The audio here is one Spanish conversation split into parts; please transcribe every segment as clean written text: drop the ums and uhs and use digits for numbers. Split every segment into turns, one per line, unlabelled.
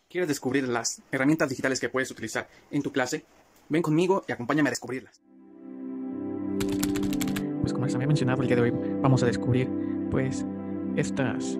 ¿Quieres descubrir las herramientas digitales que puedes utilizar en tu clase? Ven conmigo y acompáñame a descubrirlas.
Pues como les había mencionado, el día de hoy vamos a descubrir pues estas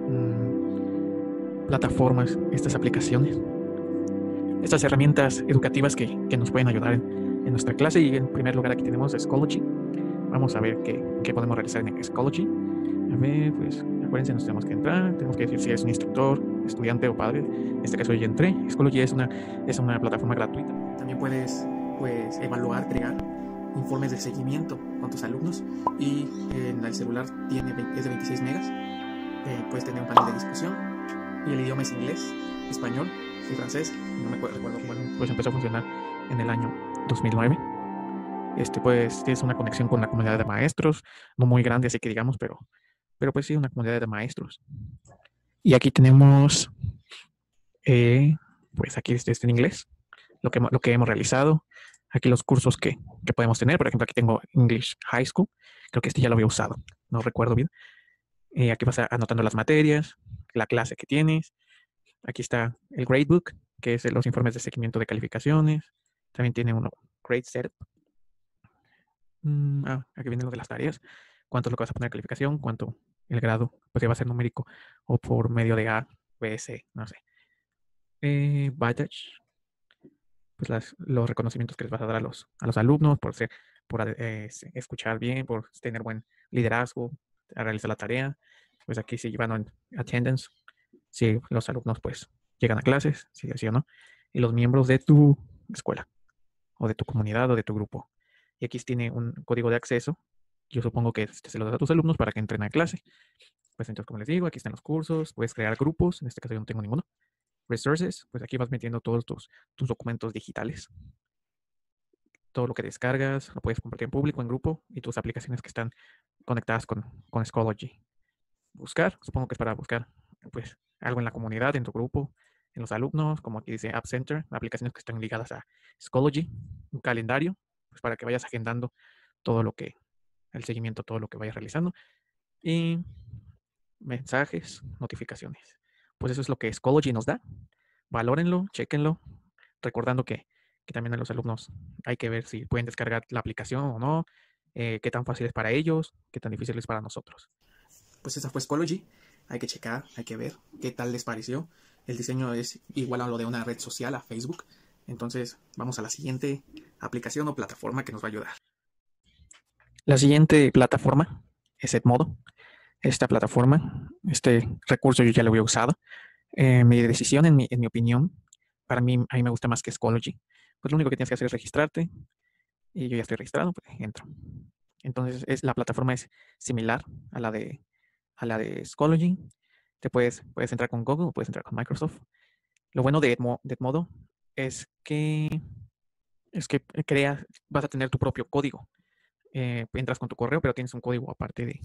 plataformas, estas aplicaciones, estas herramientas educativas que nos pueden ayudar en nuestra clase. Y en primer lugar aquí tenemos Schoology. Vamos a ver qué podemos realizar en Schoology. A ver, pues acuérdense, nos tenemos que entrar, tenemos que decir si es un instructor, estudiante o padre. En este caso yo ya entré. Schoology es una plataforma gratuita.
También puedes evaluar, crear informes de seguimiento con tus alumnos, y en el celular es de 26 megas. Puedes tener un panel de discusión y el idioma es inglés, español y francés. No me recuerdo.
Bueno, pues empezó a funcionar en el año 2009. Pues es una conexión con la comunidad de maestros, no muy grande así que digamos, pero pues sí, una comunidad de maestros. Y aquí tenemos, pues aquí está en inglés, lo que hemos realizado. Aquí los cursos que podemos tener. Por ejemplo, aquí tengo English High School. Creo que ya lo había usado, no recuerdo bien. Aquí vas anotando las materias, la clase que tienes. Aquí está el Gradebook, que es los informes de seguimiento de calificaciones. También tiene uno, Grade Setup. Aquí viene lo de las tareas. Cuánto es lo que vas a poner de calificación, cuánto el grado, pues si va a ser numérico o por medio de A, B, C, no sé. Badge, pues los reconocimientos que les vas a dar a los alumnos por escuchar bien, por tener buen liderazgo, a realizar la tarea. Pues aquí se llevan en attendance, si los alumnos pues llegan a clases, si sí o no, y los miembros de tu escuela o de tu comunidad o de tu grupo. Y aquí tiene un código de acceso. Yo supongo que se lo das a tus alumnos para que entren a clase. Pues entonces, como les digo, aquí están los cursos, puedes crear grupos, en este caso yo no tengo ninguno. Resources, pues aquí vas metiendo todos tus documentos digitales. Todo lo que descargas, lo puedes compartir en público, en grupo, y tus aplicaciones que están conectadas con Schoology. Buscar, supongo que es para buscar pues algo en la comunidad, en tu grupo, en los alumnos, como aquí dice App Center, aplicaciones que están ligadas a Schoology, un calendario, pues para que vayas agendando el seguimiento, todo lo que vayas realizando, y mensajes, notificaciones. Pues eso es lo que Schoology nos da. Valórenlo, chequenlo, recordando que también a los alumnos hay que ver si pueden descargar la aplicación o no, qué tan fácil es para ellos, qué tan difícil es para nosotros.
Pues esa fue Schoology. Hay que checar, hay que ver qué tal les pareció. El diseño es igual a lo de una red social, a Facebook. Entonces vamos a la siguiente aplicación o plataforma que nos va a ayudar.
La siguiente plataforma es Edmodo. Esta plataforma, este recurso yo ya lo había usado. Mi decisión, en mi opinión, a mí me gusta más que Schoology. Pues lo único que tienes que hacer es registrarte, y yo ya estoy registrado, pues entro. Entonces la plataforma es similar a la de Schoology. Te puedes entrar con Google, puedes entrar con Microsoft. Lo bueno de Edmodo es que vas a tener tu propio código. Entras con tu correo, pero tienes un código aparte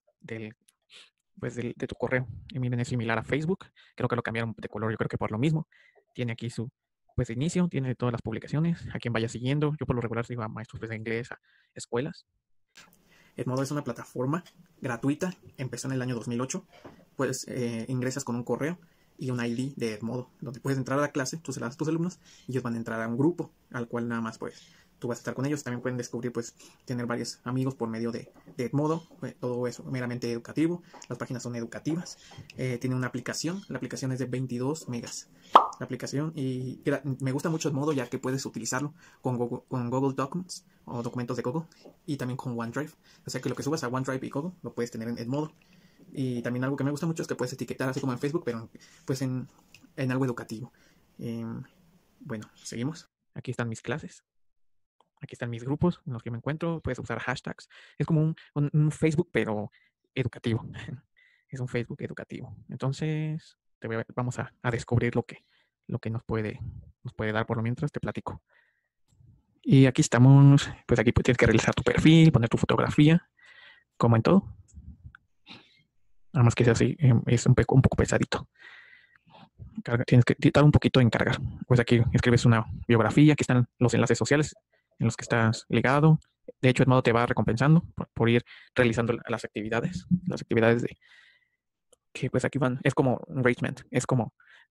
de tu correo. Y miren, es similar a Facebook. Creo que lo cambiaron de color, yo creo que por lo mismo. Tiene aquí su inicio, tiene todas las publicaciones, a quien vaya siguiendo. Yo por lo regular sigo a maestros de inglés, a escuelas.
Edmodo es una plataforma gratuita, empezó en el año 2008. Pues ingresas con un correo y un ID de Edmodo, donde puedes entrar a la clase, tú se la das a tus alumnos y ellos van a entrar a un grupo al cual nada más pues tú vas a estar con ellos. También pueden descubrir, pues, tener varios amigos por medio de Edmodo. Todo eso meramente educativo. Las páginas son educativas. Tiene una aplicación. La aplicación es de 22 megas. La aplicación, y me gusta mucho Edmodo ya que puedes utilizarlo con Google Documents o documentos de Google, y también con OneDrive. O sea que lo que subas a OneDrive y Google lo puedes tener en Edmodo. Y también algo que me gusta mucho es que puedes etiquetar así como en Facebook, pero pues en algo educativo. Bueno, seguimos.
Aquí están mis clases. Aquí están mis grupos en los que me encuentro. Puedes usar hashtags. Es como un Facebook, pero educativo. Es un Facebook educativo. Entonces, vamos a descubrir lo que nos puede dar. Por lo mientras te platico. Y aquí estamos. Pues aquí tienes que realizar tu perfil, poner tu fotografía, como en todo. Nada más que sea así, es un poco pesadito. Tienes que tardar un poquito en cargar. Pues aquí escribes una biografía. Aquí están los enlaces sociales en los que estás ligado. De hecho, Edmodo te va recompensando por ir realizando las actividades. Las actividades que pues aquí van. Es como engagement. Es como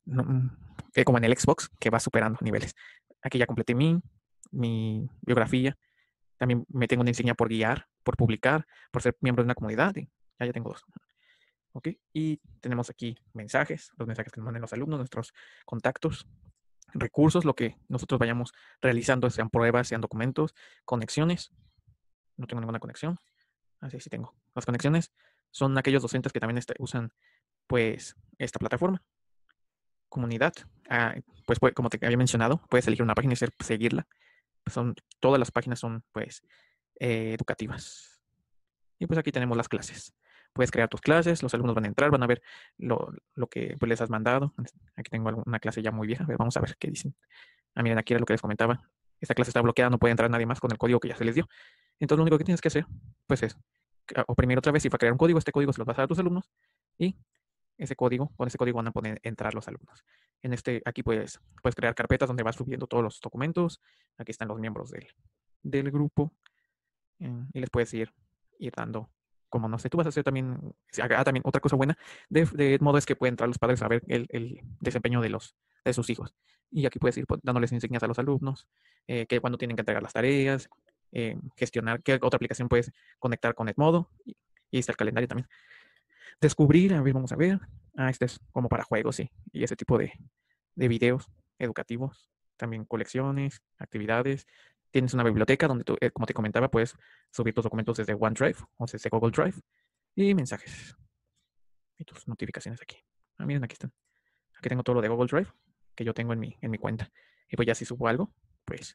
como en el Xbox, que va superando niveles. Aquí ya completé mi biografía. También me tengo una insignia por guiar, por publicar, por ser miembro de una comunidad. Y ya tengo 2. ¿Ok? Y tenemos aquí mensajes, los mensajes que nos mandan los alumnos, nuestros contactos, recursos, lo que nosotros vayamos realizando, sean pruebas, sean documentos, conexiones. No tengo ninguna conexión. Así sí tengo. Las conexiones son aquellos docentes que también usan pues esta plataforma. Comunidad. Pues como te había mencionado, puedes elegir una página y seguirla. Todas las páginas son pues educativas. Y pues aquí tenemos las clases. Puedes crear tus clases, los alumnos van a entrar, van a ver lo que pues, les has mandado. Aquí tengo una clase ya muy vieja. A ver, vamos a ver qué dicen. Miren, aquí era lo que les comentaba. Esta clase está bloqueada, no puede entrar nadie más con el código que ya se les dio. Entonces lo único que tienes que hacer, pues es oprimir otra vez y va a crear un código. Este código se lo vas a dar a tus alumnos y con ese código van a poder entrar los alumnos. Aquí puedes crear carpetas donde vas subiendo todos los documentos. Aquí están los miembros del grupo y les puedes ir dando, como no sé, tú vas a hacer también, también otra cosa buena de modo es que pueden entrar los padres a ver el desempeño de sus hijos. Y aquí puedes ir dándoles insignias a los alumnos, que cuando tienen que entregar las tareas, gestionar qué otra aplicación puedes conectar con Edmodo y está el calendario también. Descubrir, a ver, vamos a ver. Este es como para juegos, sí, y ese tipo de videos educativos, también colecciones, actividades. Tienes una biblioteca donde tú, como te comentaba, puedes subir tus documentos desde OneDrive o desde Google Drive y mensajes y tus notificaciones aquí. Miren, aquí están. Aquí tengo todo lo de Google Drive que yo tengo en mi cuenta. Y pues ya si subo algo, pues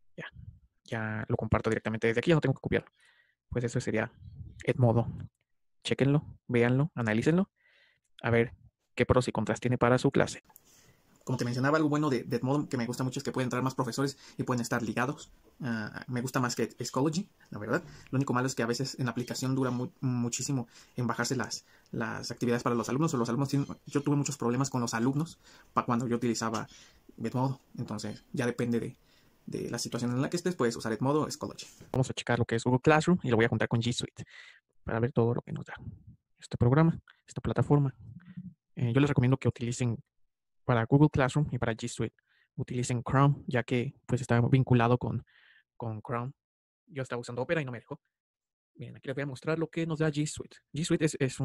ya lo comparto directamente desde aquí, ya no tengo que copiarlo. Pues eso sería Edmodo. Chéquenlo, véanlo, analícenlo, a ver qué pros y contras tiene para su clase.
Como te mencionaba, algo bueno de Edmodo que me gusta mucho es que pueden entrar más profesores y pueden estar ligados. Me gusta más que Schoology, la verdad. Lo único malo es que a veces en la aplicación dura muchísimo en bajarse las actividades para los alumnos. Yo tuve muchos problemas con los alumnos cuando yo utilizaba Edmodo. Entonces ya depende de la situación en la que estés, puedes usar Edmodo o Schoology.
Vamos a checar lo que es Google Classroom y lo voy a juntar con G Suite para ver todo lo que nos da este programa, esta plataforma. Yo les recomiendo que utilicen para Google Classroom y para G Suite, utilicen Chrome, ya que pues está vinculado con Chrome. Yo estaba usando Opera y no me dejó. Bien, aquí les voy a mostrar lo que nos da G Suite. G Suite es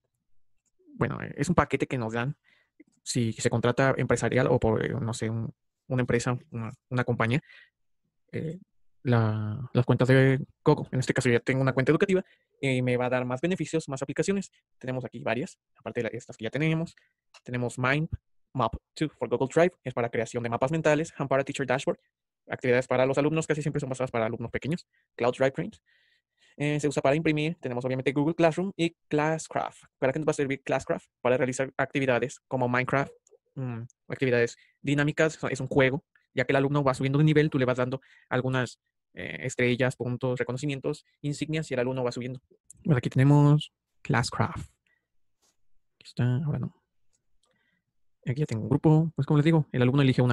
es un paquete que nos dan si se contrata empresarial o por, no sé, una empresa, una compañía. Las cuentas de Coco. En este caso ya tengo una cuenta educativa y me va a dar más beneficios, más aplicaciones. Tenemos aquí varias, aparte de estas que ya tenemos. Tenemos Mind Map 2 for Google Drive, es para creación de mapas mentales. Para Teacher Dashboard, actividades para los alumnos, casi siempre son basadas para alumnos pequeños. Cloud Drive Print, se usa para imprimir. Tenemos obviamente Google Classroom y Classcraft. ¿Para qué nos va a servir Classcraft? Para realizar actividades como Minecraft, actividades dinámicas, es un juego, ya que el alumno va subiendo de nivel, tú le vas dando algunas estrellas, puntos, reconocimientos, insignias y el alumno va subiendo. Pues aquí tenemos Classcraft. Aquí está, ahora no. Aquí ya tengo un grupo, pues como les digo, el alumno elige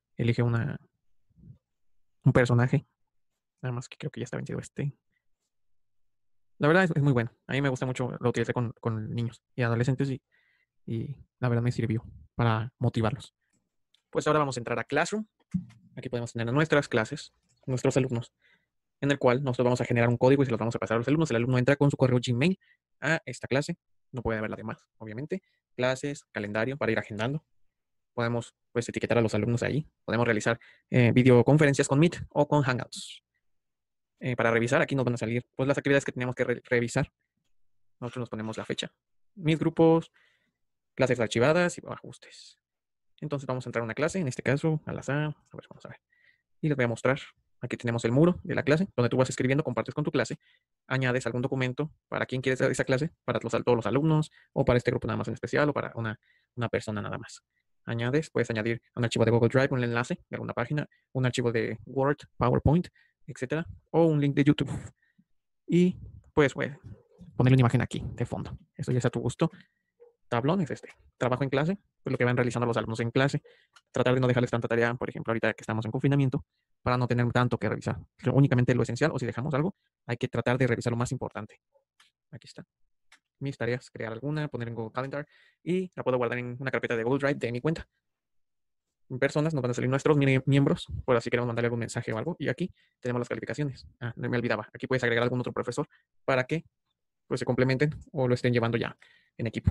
un personaje. Nada más que creo que ya está vencido este. La verdad es muy bueno. A mí me gusta mucho, lo utilicé con niños y adolescentes y la verdad me sirvió para motivarlos. Pues ahora vamos a entrar a Classroom. Aquí podemos tener nuestras clases, nuestros alumnos, en el cual nosotros vamos a generar un código y se los vamos a pasar a los alumnos. El alumno entra con su correo Gmail a esta clase. No puede haber la demás, obviamente. Clases, calendario para ir agendando. Podemos pues etiquetar a los alumnos ahí. Podemos realizar videoconferencias con Meet o con Hangouts. Para revisar, aquí nos van a salir pues, las actividades que tenemos que revisar. Nosotros nos ponemos la fecha. Mis grupos, clases archivadas y ajustes. Entonces vamos a entrar a una clase, en este caso, al azar. A ver, vamos a ver. Y les voy a mostrar. Aquí tenemos el muro de la clase, donde tú vas escribiendo, compartes con tu clase, añades algún documento para quien quieres esa clase, para todos los alumnos, o para este grupo nada más en especial, o para una persona nada más. Puedes añadir un archivo de Google Drive, un enlace de alguna página, un archivo de Word, PowerPoint, etcétera, o un link de YouTube. Y pues, ponerle una imagen aquí de fondo. Eso ya es a tu gusto. Tablón es trabajo en clase, pues lo que van realizando los alumnos en clase, tratar de no dejarles tanta tarea, por ejemplo, ahorita que estamos en confinamiento, para no tener tanto que revisar. Únicamente lo esencial, o si dejamos algo, hay que tratar de revisar lo más importante. Aquí está. mis tareas, crear alguna, poner en Google Calendar y la puedo guardar en una carpeta de Google Drive de mi cuenta. Personas nos van a salir nuestros miembros, por así queremos mandarle algún mensaje o algo. Y aquí tenemos las calificaciones. No me olvidaba. Aquí puedes agregar algún otro profesor para que pues se complementen o lo estén llevando ya en equipo.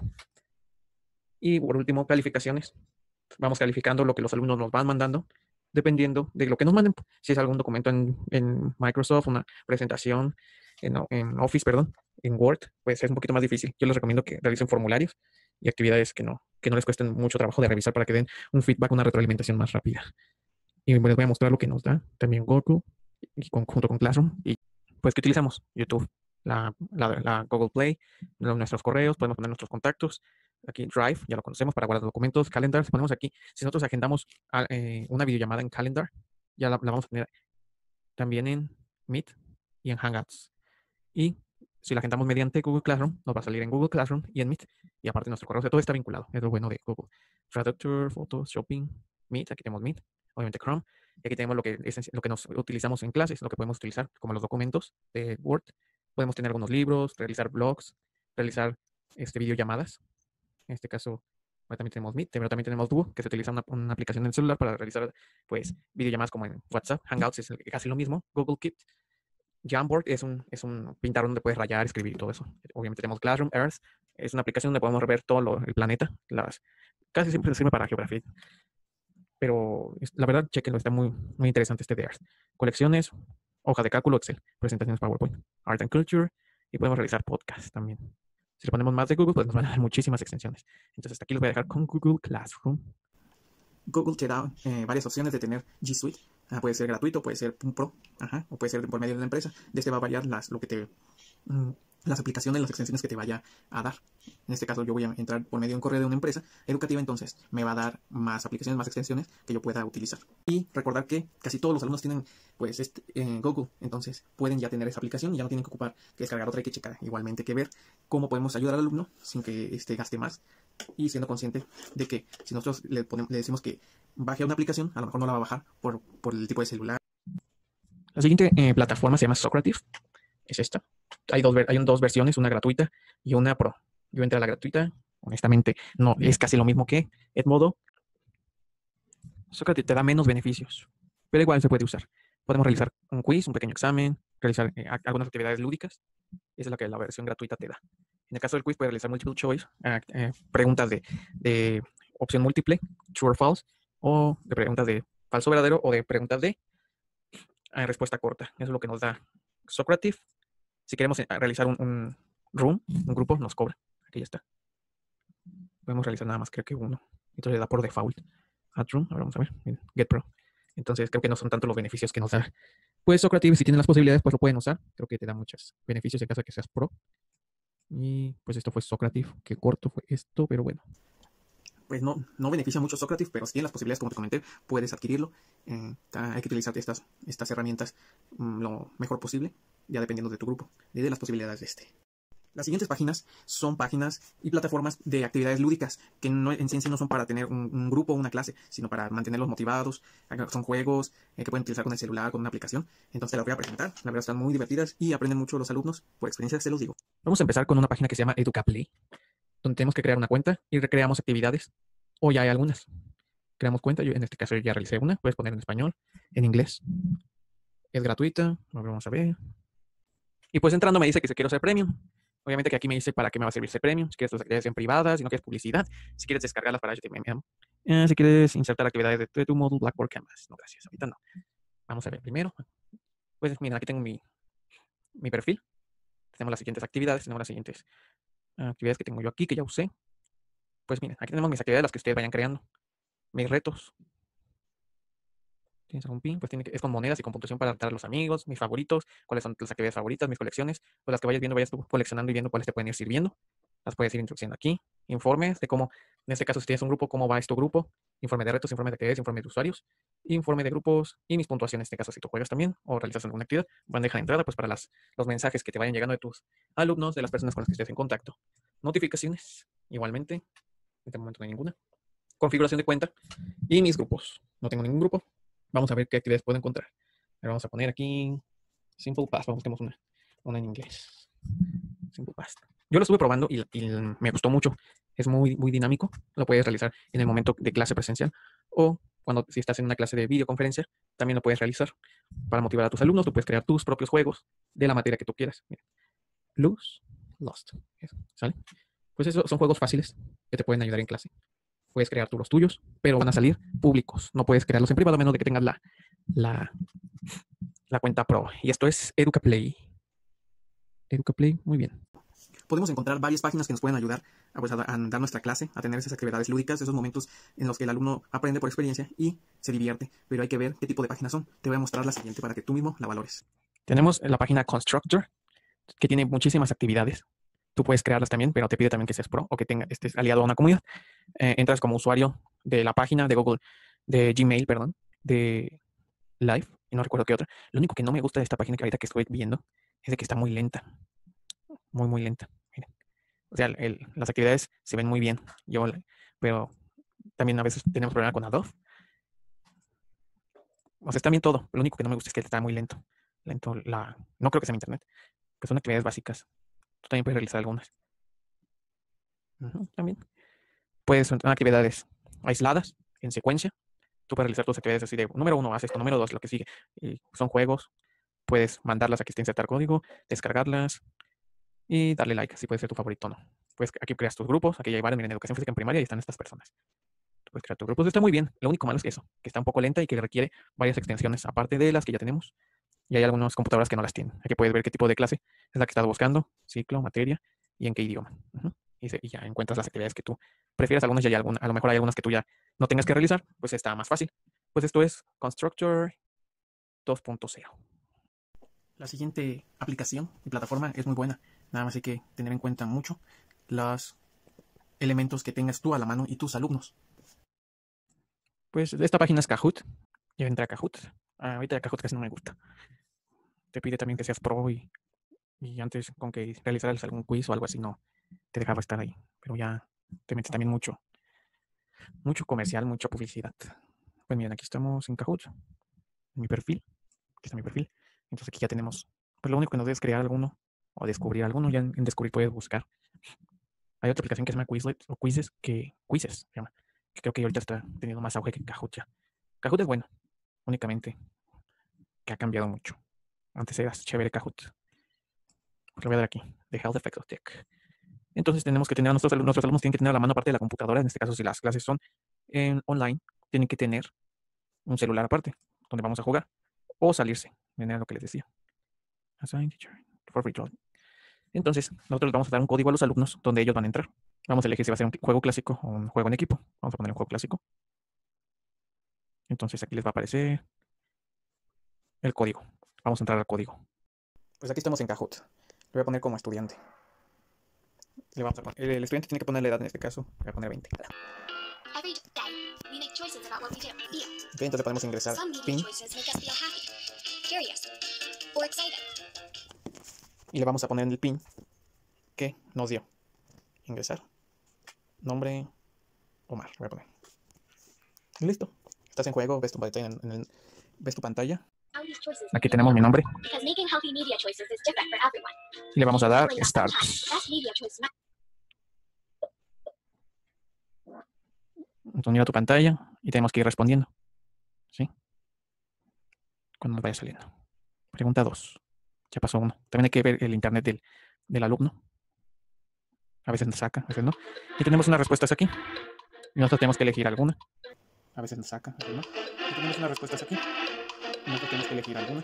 Y por último, calificaciones. Vamos calificando lo que los alumnos nos van mandando, dependiendo de lo que nos manden. Si es algún documento en Microsoft, una presentación en Office, perdón, en Word, pues es un poquito más difícil. Yo les recomiendo que realicen formularios y actividades que no les cuesten mucho trabajo de revisar para que den un feedback, una retroalimentación más rápida. Y les voy a mostrar lo que nos da también Google y junto con Classroom. Y pues, ¿qué utilizamos? YouTube, la Google Play, nuestros correos, podemos poner nuestros contactos. Aquí Drive, ya lo conocemos para guardar documentos. Calendar, ponemos aquí. Si nosotros agendamos una videollamada en Calendar, ya la vamos a tener también en Meet y en Hangouts. Y si la agendamos mediante Google Classroom, nos va a salir en Google Classroom y en Meet. Y aparte nuestro correo, todo está vinculado. Es lo bueno de Google. Traductor, fotos, shopping, Meet. Aquí tenemos Meet, obviamente Chrome. Y aquí tenemos lo que nos utilizamos en clases, lo que podemos utilizar como los documentos de Word. Podemos tener algunos libros, realizar blogs, realizar videollamadas. En este caso, también tenemos Meet, pero también tenemos Duo, que se utiliza una aplicación en el celular para realizar pues videollamadas como en WhatsApp. Hangouts es casi lo mismo. Google Keep. Jamboard es un pintar donde puedes rayar, escribir y todo eso. Obviamente tenemos Classroom, Earth, es una aplicación donde podemos ver todo el planeta. Casi siempre sirve para geografía. Pero la verdad, chequenlo, está muy, muy interesante este de Earth. Colecciones, hoja de cálculo, Excel, presentaciones PowerPoint, Art and Culture y podemos realizar podcasts también. Si le ponemos más de Google, pues nos van a dar muchísimas extensiones. Entonces hasta aquí los voy a dejar con Google Classroom.
Google te da varias opciones de tener G Suite. Puede ser gratuito, puede ser un Pro, o puede ser por medio de una empresa. De este va a variar las aplicaciones, las extensiones que te vaya a dar. En este caso yo voy a entrar por medio de un correo de una empresa educativa, entonces me va a dar más aplicaciones, más extensiones que yo pueda utilizar. Y recordar que casi todos los alumnos tienen pues Google, entonces pueden ya tener esa aplicación y ya no tienen que ocupar que descargar otra y que checar. Igualmente que ver cómo podemos ayudar al alumno sin que gaste más y siendo consciente de que si nosotros le decimos que baje una aplicación, a lo mejor no la va a bajar por el tipo de celular.
La siguiente plataforma se llama Socrative. Es esta. Hay dos versiones, una gratuita y una Pro. Yo entré a la gratuita. Honestamente, no es casi lo mismo que Edmodo. Socrative te da menos beneficios, pero igual se puede usar. Podemos realizar un quiz, un pequeño examen, realizar algunas actividades lúdicas. Esa es lo que la versión gratuita te da. En el caso del quiz, puedes realizar multiple choice, preguntas de opción múltiple, true or false, o de preguntas de falso verdadero, o de preguntas de respuesta corta. Eso es lo que nos da Socrative. Si queremos realizar un room, un grupo, nos cobra. Aquí ya está. Podemos realizar nada más, creo que uno. Entonces le da por default. Add room, ahora vamos a ver. Get Pro. Entonces creo que no son tanto los beneficios que nos da. Pues Socrative, si tienen las posibilidades, pues lo pueden usar. Creo que te da muchos beneficios en caso de que seas Pro. Y pues esto fue Socrative. Qué corto fue esto, pero bueno.
Pues no beneficia mucho Socrative, pero si tienes las posibilidades, como te comenté, puedes adquirirlo. Hay que utilizar estas herramientas lo mejor posible, ya dependiendo de tu grupo y de las posibilidades de este. Las siguientes páginas son páginas y plataformas de actividades lúdicas que en sí no son para tener un grupo o una clase, sino para mantenerlos motivados. Son juegos que pueden utilizar con el celular, con una aplicación. Entonces te las voy a presentar. La verdad están muy divertidas y aprenden mucho los alumnos. Por experiencia se los digo.
Vamos a empezar con una página que se llama Educaply, donde tenemos que crear una cuenta y recreamos actividades. O ya hay algunas. Creamos cuenta. Yo en este caso ya realicé una. Puedes poner en español, en inglés. Es gratuita. Vamos a ver. Y pues entrando me dice que si quiero ser premium. Obviamente que aquí me dice para qué me va a servir ese premium. Si quieres tus actividades en privadas, si no quieres publicidad, si quieres descargarlas para HTML, si quieres insertar actividades de tu módulo Blackboard Canvas. No, gracias, ahorita no. Vamos a ver primero. Pues mira, aquí tengo mi perfil. Tenemos las siguientes actividades, tenemos las siguientes actividades que tengo yo aquí, que ya usé. Pues mira, aquí tenemos mis actividades, las que ustedes vayan creando. Mis retos. ¿Tienes algún pin? Pues es con monedas y con puntuación para dar a los amigos, mis favoritos, cuáles son tus actividades favoritas, mis colecciones, pues las que vayas viendo, vayas tú coleccionando y viendo cuáles te pueden ir sirviendo. Las puedes ir introduciendo aquí. Informes de cómo, en este caso, si tienes un grupo, cómo va tu grupo. Informe de retos, informe de actividades, informe de usuarios, informe de grupos y mis puntuaciones, en este caso, si tú juegas también o realizas alguna actividad. Bandeja de entrada, pues para los mensajes que te vayan llegando de tus alumnos, de las personas con las que estés en contacto. Notificaciones, igualmente. En este momento no hay ninguna. Configuración de cuenta y mis grupos. No tengo ningún grupo. Vamos a ver qué actividades puedo encontrar. Ahora vamos a poner aquí Simple Past. Busquemos una en inglés. Simple Past. Yo lo estuve probando y me gustó mucho. Es muy dinámico. Lo puedes realizar en el momento de clase presencial o cuando si estás en una clase de videoconferencia, también lo puedes realizar para motivar a tus alumnos. Tú puedes crear tus propios juegos de la materia que tú quieras. Mira, Lose, Lost. Eso, ¿sale? Pues eso son juegos fáciles que te pueden ayudar en clase. Puedes crear tú los tuyos, pero van a salir públicos. No puedes crearlos en privado a menos de que tengas la, la cuenta pro. Y esto es EducaPlay. EducaPlay, muy bien.
Podemos encontrar varias páginas que nos pueden ayudar pues, a dar nuestra clase, a tener esas actividades lúdicas, esos momentos en los que el alumno aprende por experiencia y se divierte. Pero hay que ver qué tipo de páginas son. Te voy a mostrar la siguiente para que tú mismo la valores.
Tenemos la página Constructor, que tiene muchísimas actividades. Tú puedes crearlas también, pero te pide también que seas pro o que estés aliado a una comunidad. Entras como usuario de la página de Google, de Gmail, perdón, de Live, y no recuerdo qué otra. Lo único que no me gusta de esta página que ahorita que estoy viendo es de que está muy lenta. Muy lenta. Miren. O sea, las actividades se ven muy bien, pero también a veces tenemos problemas con Adobe. O sea, está bien todo. Lo único que no me gusta es que está muy lento. No creo que sea mi internet. Pues son actividades básicas. Tú también puedes realizar algunas. También. Puedes son actividades aisladas, en secuencia. Tú puedes realizar tus actividades así de número 1, haz esto, número 2, lo que sigue. Y son juegos. Puedes mandarlas aquí, insertar código, descargarlas y darle like, si puede ser tu favorito o no. Pues aquí creas tus grupos. Aquí ya hay varios, miren, educación física en primaria y están estas personas. Tú puedes crear tus grupos. Está muy bien. Lo único malo es que eso, que está un poco lenta y que requiere varias extensiones, aparte de las que ya tenemos. Y hay algunas computadoras que no las tienen. Aquí puedes ver qué tipo de clase es la que estás buscando, ciclo, materia y en qué idioma. Y ya encuentras las actividades que tú prefieres. Algunas ya hay a lo mejor hay algunas que tú ya no tengas que realizar, pues está más fácil. Pues esto es Constructor 2.0.
La siguiente aplicación y plataforma es muy buena. Nada más hay que tener en cuenta mucho los elementos que tengas tú a la mano y tus alumnos.
Pues esta página es Kahoot. Yo entré a Kahoot. Ahorita Kahoot casi no me gusta. Te pide también que seas pro y antes con que realizaras algún quiz o algo así no te dejaba estar ahí. Pero ya te metes también mucho comercial, mucha publicidad. Pues miren, aquí estamos en Kahoot, en mi perfil. Aquí está mi perfil. Entonces aquí ya tenemos, pues lo único que nos debes crear alguno o descubrir alguno. Ya en descubrir puedes buscar. Hay otra aplicación que se llama Quizlet o Quizzes, Quizzes se llama, que creo que ahorita está teniendo más auge que Kahoot ya. Kahoot es bueno, únicamente que ha cambiado mucho. Antes era chévere Kahoot. Lo voy a dar aquí, The Health Effects of Tech. Entonces tenemos que tener, nuestros alumnos tienen que tener a la mano aparte de la computadora, en este caso si las clases son en online, tienen que tener un celular aparte, donde vamos a jugar, o salirse, miren lo que les decía. Assign teacher for free trial. Entonces, nosotros les vamos a dar un código a los alumnos donde ellos van a entrar. Vamos a elegir si va a ser un juego clásico o un juego en equipo. Vamos a poner un juego clásico. Entonces aquí les va a aparecer el código. Vamos a entrar al código.
Pues aquí estamos en Kahoot. Lo voy a poner como estudiante. Le vamos a poner, el estudiante tiene que poner la edad en este caso. Voy a poner 20. Ok, entonces podemos ingresar PIN. Y le vamos a poner en el PIN que nos dio. Ingresar. Nombre Omar. Voy a poner. Y listo. Estás en juego, ves tu pantalla. Ves tu pantalla.
Aquí tenemos mi nombre. Y le vamos a dar Start. Entonces mira tu pantalla y tenemos que ir respondiendo. ¿Sí? Cuando nos vaya saliendo. Pregunta 2. Ya pasó 1. También hay que ver el internet del alumno. A veces nos saca, a veces no. Y tenemos unas respuestas aquí. Y nosotros tenemos que elegir alguna. A veces nos saca, a veces no. Y tenemos unas respuestas aquí. Y nosotros tenemos que elegir alguna.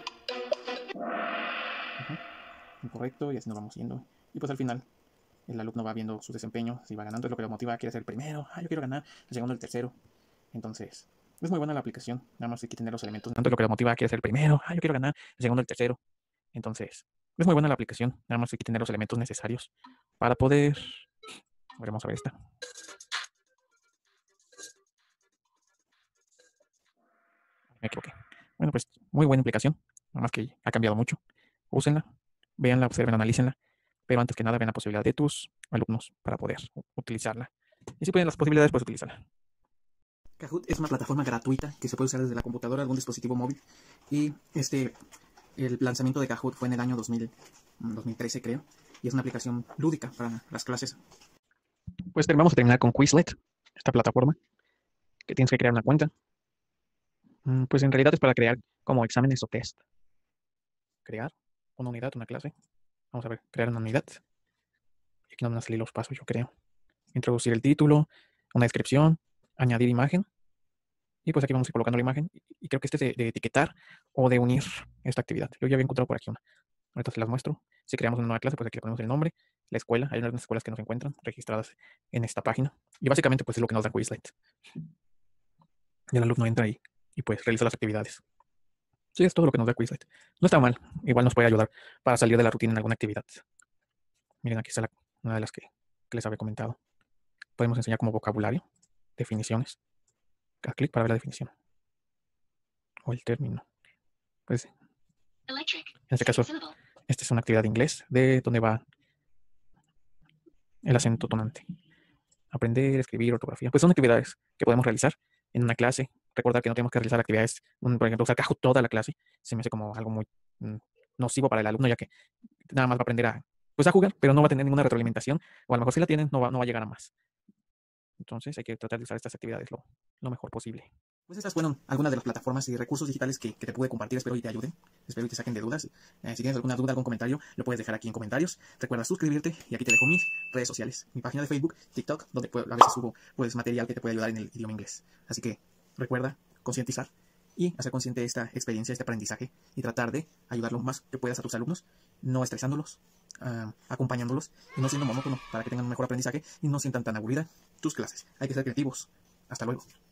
Incorrecto, y así nos vamos yendo. Y pues al final, el alumno va viendo su desempeño, si va ganando, es lo que lo motiva, quiere ser el primero, yo quiero ganar, el segundo, el tercero. Entonces, es muy buena la aplicación, nada más hay que tener los elementos. Tanto lo que lo motiva, quiere ser el primero, yo quiero ganar, el segundo, el tercero. Entonces, es muy buena la aplicación, nada más hay que tener los elementos necesarios para poder... Vamos a ver esta. Me equivoqué. Bueno, pues muy buena aplicación, nada más que ha cambiado mucho. Úsenla, véanla, observen, analícenla. Pero antes que nada, ven la posibilidad de tus alumnos para poder utilizarla. Y si pueden las posibilidades, pues utilízala.
Kahoot es una plataforma gratuita que se puede usar desde la computadora, algún dispositivo móvil. Y el lanzamiento de Kahoot fue en el año 2013, creo. y es una aplicación lúdica para las clases.
Pues vamos a terminar con Quizlet, esta plataforma, que tienes que crear una cuenta. Pues en realidad es para crear como exámenes o test. Crear una unidad, una clase. Vamos a ver, crear una unidad. Y aquí no van a salir los pasos, yo creo. Introducir el título, una descripción, añadir imagen. Y pues aquí vamos a ir colocando la imagen. Y creo que este es de etiquetar o de unir esta actividad. Yo ya había encontrado por aquí una. Ahorita se las muestro. Si creamos una nueva clase, pues aquí le ponemos el nombre, la escuela. Hay algunas escuelas que nos encuentran registradas en esta página. Y básicamente pues es lo que nos da Quizlet. Y el alumno entra ahí y pues realiza las actividades. Sí, es todo lo que nos da Quizlet. No está mal. Igual nos puede ayudar para salir de la rutina en alguna actividad. Miren, aquí está una de las que les había comentado. Podemos enseñar como vocabulario, definiciones. Haz clic para ver la definición. O el término. Pues en este caso, esta es una actividad de inglés de donde va el acento tonante. Aprender, escribir, ortografía. Pues son actividades que podemos realizar en una clase. Recordar que no tenemos que realizar actividades, por ejemplo, usar Kahoot toda la clase. Se me hace como algo muy nocivo para el alumno, ya que nada más va a aprender a jugar, pero no va a tener ninguna retroalimentación. O a lo mejor si la tienen, no va a llegar a más. Entonces hay que tratar de usar estas actividades lo mejor posible.
Pues estas fueron algunas de las plataformas y recursos digitales que te pude compartir. Espero y te ayuden. Espero y te saquen de dudas. Si tienes alguna duda, algún comentario, lo puedes dejar aquí en comentarios. Recuerda suscribirte y aquí te dejo mis redes sociales. Mi página de Facebook, TikTok, donde a veces subo pues, material que te puede ayudar en el idioma inglés. Así que recuerda concientizar y hacer consciente esta experiencia, este aprendizaje y tratar de ayudar lo más que puedas a tus alumnos, no estresándolos, acompañándolos y no siendo monótono para que tengan un mejor aprendizaje y no sientan tan aburrida tus clases. Hay que ser creativos. Hasta luego.